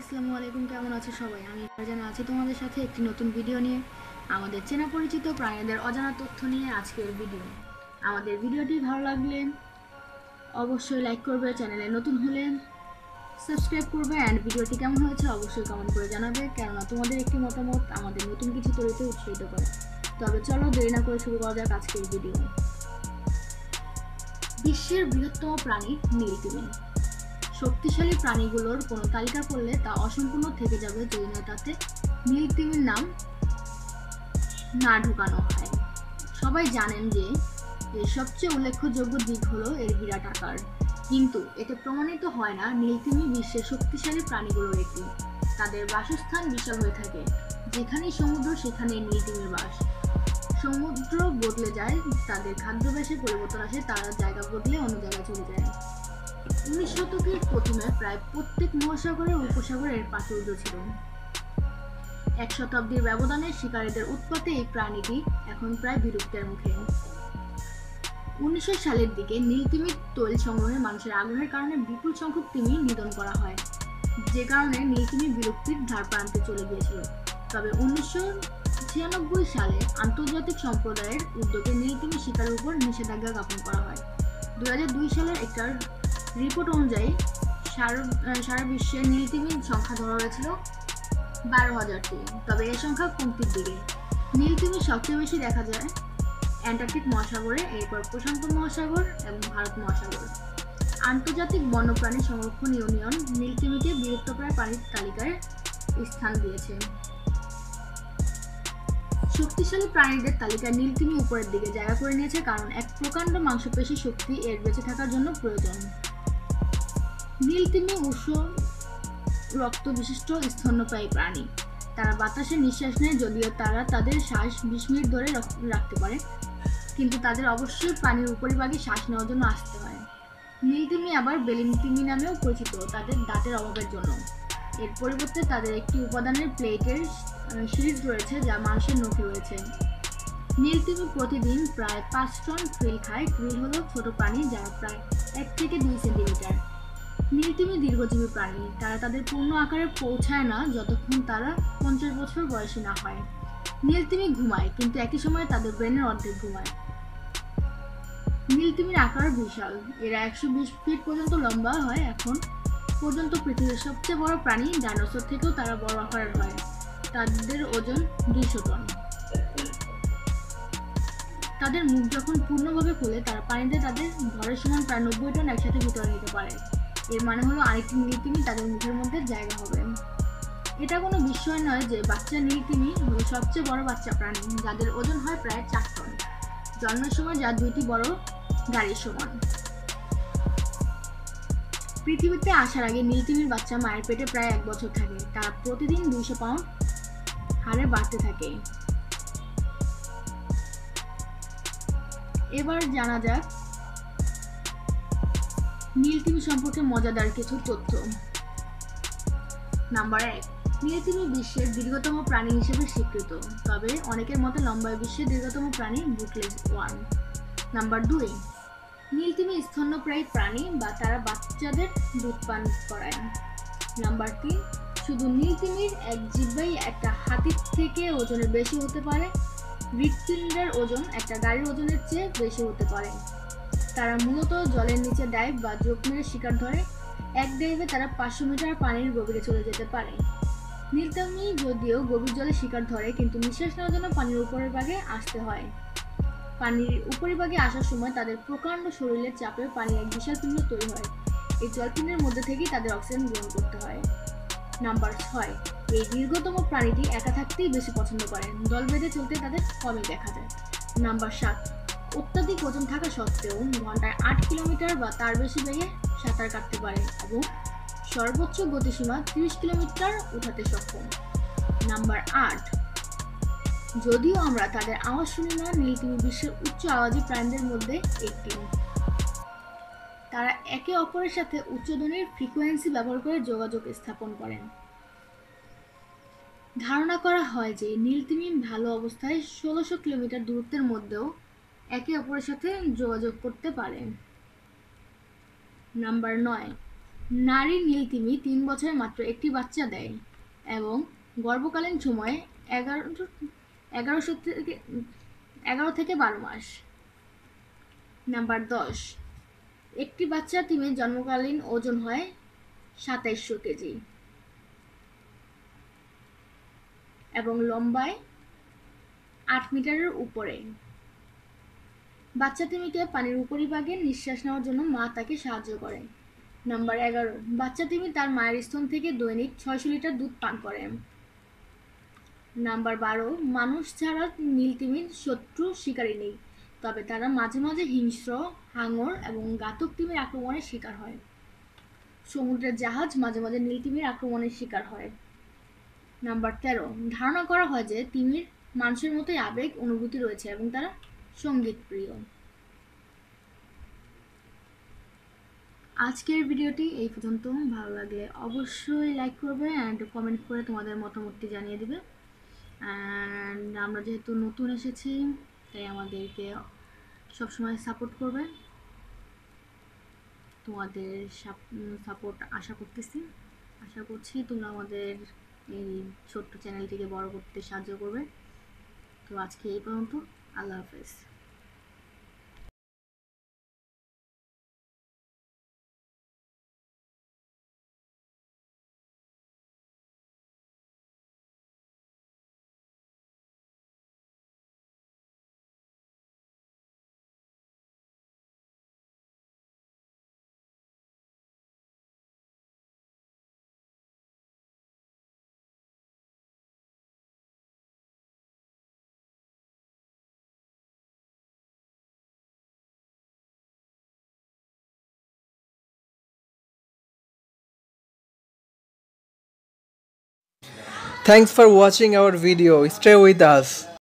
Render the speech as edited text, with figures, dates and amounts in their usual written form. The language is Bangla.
আসসালামু আলাইকুম, কেমন আছো সবাই? আমি ফারজানা আছি তোমাদের সাথে একটি নতুন ভিডিও নিয়ে। আমাদের চেনা পরিচিত প্রাণীদের অজানা তথ্য নিয়ে আজকের ভিডিও। আমাদের ভিডিওটি ভালো লাগলে অবশ্যই লাইক করবে, চ্যানেলে নতুন হলে সাবস্ক্রাইব করবে, অ্যান্ড ভিডিওটি কেমন হয়েছে অবশ্যই কমেন্ট করে জানাবে, কেননা তোমাদের একটি মতামত আমাদের নতুন কিছু তৈরিতে উৎসাহিত করে। তবে চলো দেরি না করে শুরু করা যাক আজকের ভিডিও। বিশ্বের বৃহত্তম প্রাণী নীলতিমি। শক্তিশালী প্রাণীগুলোর কোনো তালিকা করলে তা অসম্পূর্ণ থেকে যাবে যদি না তাতে নীলতিমির নাম না ঢোকানো হয়। সবাই জানেন যে এর সবচেয়ে উল্লেখযোগ্য দিক হলো এর বিরাট আকার, কিন্তু এতে প্রমাণিত হয় না নীলতিমি বিশ্বের শক্তিশালী প্রাণীগুলোর একটি। তাদের বাসস্থান বিশাল হয়ে থাকে, যেখানেই সমুদ্র সেখানেই নীলতিমির বাস। সমুদ্র বদলে যায়, তাদের খাদ্যাভ্যাসে পরিবর্তন আসে, তারা জায়গা বদলে অন্য জায়গায় চলে যায়। 19 শতকের প্রথমে প্রায় প্রত্যেক মহাসাগরের উপসাগরে এর প্রাচুর্য ছিল। এক শতাব্দীর ব্যবধানে শিকারীদের উৎপাতে এই প্রাণীটি এখন প্রায় বিলুপ্তের মুখে। 1900 সালের দিকে নীলতিমির তৈল সংগ্রহে মানুষের আগ্রহের কারণে বিপুল সংখ্যক তিমি নিধন করা হয়, যে কারণে নীলতিমি বিলুপ্তির ধারপ্রান্তে চলে গিয়েছিল। তবে 1996 সালে আন্তর্জাতিক সম্প্রদায়ের উদ্যোগে নীলতিমি শিকারের উপর নিষেধাজ্ঞা জ্ঞাপন করা হয়। 2002 সালের একটা রিপোর্ট অনুযায়ী সারা বিশ্বে নীলতিমির সংখ্যা ধরা হয়েছিল 12,000টি, তবে এর সংখ্যা কমতির দিকে। নীলতিমি সবচেয়ে বেশি দেখা যায় অ্যান্টার্কটিক মহাসাগরে, এরপর প্রশান্ত মহাসাগর এবং ভারত মহাসাগর। আন্তর্জাতিক বন্যপ্রাণী সংরক্ষণ ইউনিয়ন নীলতিমিকে বিলুপ্তপ্রায় প্রাণীর তালিকায় স্থান দিয়েছে। শক্তিশালী প্রাণীদের তালিকায় নীলতিমি উপরের দিকে জায়গা করে নিয়েছে, কারণ এক প্রকাণ্ড মাংসপেশী শক্তি এর বেঁচে থাকার জন্য প্রয়োজন। নীলতিমি উষ্ণ রক্ত বিশিষ্ট স্তন্যপায়ী প্রাণী। তারা বাতাসে নিঃশ্বাস নেয়, যদিও তারা তাদের শ্বাস 20 মিনিট ধরে রাখতে পারে, কিন্তু তাদের অবশ্যই পানির উপরিভাগে শ্বাস নেওয়ার জন্য আসতে হয়। নীলতিমি আবার বেলিং তিমি নামেও পরিচিত তাদের দাঁতের অভাবের জন্য। এর পরিবর্তে তাদের একটি উপাদানের প্লেটের সিরিজ রয়েছে যা মানুষের নখে রয়েছে। নীলতিমি প্রতিদিন প্রায় 5 টন krill খায়। krill হলো ছোট প্রাণী যারা প্রায় 1 থেকে 2 সেন্টিমিটার। নীলতিমি দীর্ঘজীবী প্রাণী, তারা তাদের পূর্ণ আকারে পৌঁছায় না যতক্ষণ তারা 50 বছর বয়সী না হয়। নীলতিমি ঘুমায়, কিন্তু একই সময়ে তাদের ব্রেনের অর্ধেক ঘুমায়। নীলতিমির আকার বিশাল, এরা 120 ফিট পর্যন্ত লম্বা হয়। এখন পর্যন্ত পৃথিবীর সবচেয়ে বড় প্রাণী ডাইনোসর থেকেও তারা বড় আকারের হয়। তাদের ওজন 200 টন। তাদের মুখ যখন পূর্ণভাবে খোলে, তারা পানিতে তাদের ভরের সমান প্রায় 90 টন একসাথে ভিতরে নিতে পারে। এর মানে হলো আরেকটি নীলতিমি তাদের মুখের মধ্যে জায়গা হবে। এটা কোনো বিস্ময় নয় যে বাচ্চা নীলতিমি হলো সবচেয়ে বড় বাচ্চা প্রাণী, যাদের ওজন হয় প্রায় 4 টন, জন্মের সময় যা 2টি বড় গাড়ির সমান। পৃথিবীতে আসার আগে নীলতিমির বাচ্চা মায়ের পেটে প্রায় 1 বছর থাকে। তারা প্রতিদিন 200 পাউন্ড হারে বাড়তে থাকে। এবার জানা যাক নীলতিমি সম্পর্কে মজাদার কিছু তথ্য। নাম্বার 1, নীলতিমি বিশ্বের দীর্ঘতম প্রাণী হিসেবে স্বীকৃত, তবে অনেকের মতে লম্বায় বিশ্বের দীর্ঘতম প্রাণী বুকলেস ওয়ার্ম। নাম্বার 2, নীলতিমি স্তন্যপ্রায়ী প্রাণী, বা তারা বাচ্চাদের দুধ পান করায়। নাম্বার 3, শুধু নীলতিমির এক জিহ্বাই একটা হাতির থেকে ওজনে বেশি হতে পারে। হৃৎপিণ্ডের ওজন একটা গাড়ির ওজনের চেয়ে বেশি হতে পারে। তারা মূলত জলের নিচে ডাইভ বা ঝোপ মেরে শিকার ধরে। এক ডাইভে তারা 500 মিটার পানির গভীরে চলে যেতে পারে। নীলতিমি যদিও গভীর জলে শিকার ধরে, কিন্তু নিঃশ্বাস নেওয়ার জন্য পানির উপরের ভাগে আসতে হয়। পানির উপরিভাগে আসার সময় তাদের প্রকাণ্ড শরীরের চাপে পানির এক বিশাল পিণ্ড তৈরি হয়। এই জলপিণ্ডের মধ্যে থেকেই তাদের অক্সিজেন গ্রহণ করতে হয়। নাম্বার 6, এই দীর্ঘতম প্রাণীটি একা থাকতেই বেশি পছন্দ করে। দল বেঁধে চলতে তাদের কমই দেখা যায়। নাম্বার 7, অত্যাধিক ওজন থাকা সত্ত্বেও ঘন্টায় 8 কিলোমিটার বা তার বেশি বেগে সাঁতার কাটতে পারে এবং সর্বোচ্চ গতিসীমা 30 কিলোমিটার উঠাতে সক্ষম। নাম্বার 8, যদিও আমরা তাদের আওয়াজ শুনি না, নীলতিমি বিশ্বের উচ্চ আওয়াজী প্রাণীদের মধ্যে একটি। তারা একে অপরের সাথে উচ্চধ্বনির ফ্রিকোয়েন্সি ব্যবহার করে যোগাযোগ স্থাপন করেন। ধারণা করা হয় যে নীলতিমি ভালো অবস্থায় 1600 কিলোমিটার দূরত্বের মধ্যেও একে অপরের সাথে যোগাযোগ করতে পারে। নাম্বার 9, নারী নীলতিমি 3 বছরে মাত্র একটি বাচ্চা দেয় এবং গর্ভকালীন সময়ে 11 থেকে 12 মাস। নাম্বার 10, একটি বাচ্চা তিমির জন্মকালীন ওজন হয় 2700 কেজি এবং লম্বায় 8 মিটারের উপরে। বাচ্চা তিমিকে পানির উপরিভাগে নিঃশ্বাস নেওয়ার জন্য মা তাকে সাহায্য করে। নাম্বার 11, বাচ্চা তিমি তার মায়ের স্তন থেকে দৈনিক 600 লিটার দুধ পান করে। নাম্বার 12, মানুষ ছাড়া নীলতিমির শত্রু শিকারী নেই, তবে তারা মাঝে মাঝে হিংস্র, হাঙর এবং ঘাতক তিমির আক্রমণের শিকার হয়। সমুদ্রের জাহাজ মাঝে মাঝে নীলতিমির আক্রমণের শিকার হয়। নাম্বার 13, ধারণা করা হয় যে তিমির মানুষের মতোই আবেগ অনুভূতি রয়েছে এবং তারা সঙ্গীত প্রিয়। আজকের ভিডিওটি এই পর্যন্ত। ভালো লাগলে অবশ্যই লাইক করবে অ্যান্ড কমেন্ট করে তোমাদের মতামতটি জানিয়ে দিবে। অ্যান্ড আমরা যেহেতু নতুন এসেছি তাই আমাদেরকে সবসময় সাপোর্ট করবে। তোমাদের সাপোর্ট আশা করছি তোমরা আমাদের এই ছোট্ট চ্যানেলটিকে বড় করতে সাহায্য করবে। তো আজকে এই পর্যন্ত। আল্লাহ হাফেজ। Thanks for watching our video. Stay with us.